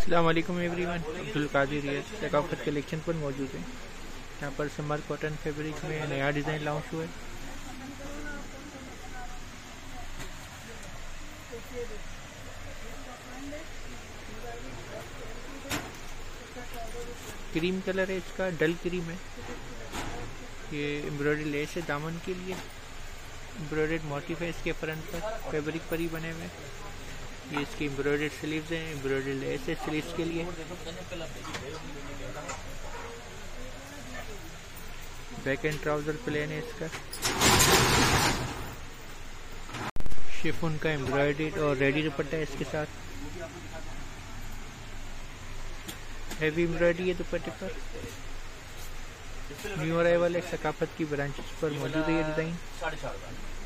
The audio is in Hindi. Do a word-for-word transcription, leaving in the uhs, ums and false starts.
अस्सलाम वालेकुम एवरीवन, अब्दुल कादिर रियाज सकाफत कलेक्शन पर मौजूद है। यहाँ पर समर कॉटन फैब्रिक में नया डिज़ाइन लॉन्च हुआ है। क्रीम कलर है, इसका डल क्रीम है। ये एम्ब्रॉयडरी लेस है दामन के लिए। एम्ब्रॉयडर्ड मोटिफ है इसके फ्रंट पर, फैब्रिक पर ही बने हुए। ये इसकी एम्ब्रॉयडर्ड स्लीव्स हैं, एम्ब्रॉयडर्ड लेस है स्लीव्स के लिए। बैक एंड ट्राउजर प्लेन है इसका। शिफॉन का एम्ब्रॉयडर्ड और रेडी दुपट्टा है इसके साथ। हैवी एम्ब्रॉयडरी है दुपट्टे पर। न्यू अराइवल है, सकाफत की ब्रांचेस पर मौजूद है ये डिज़ाइन।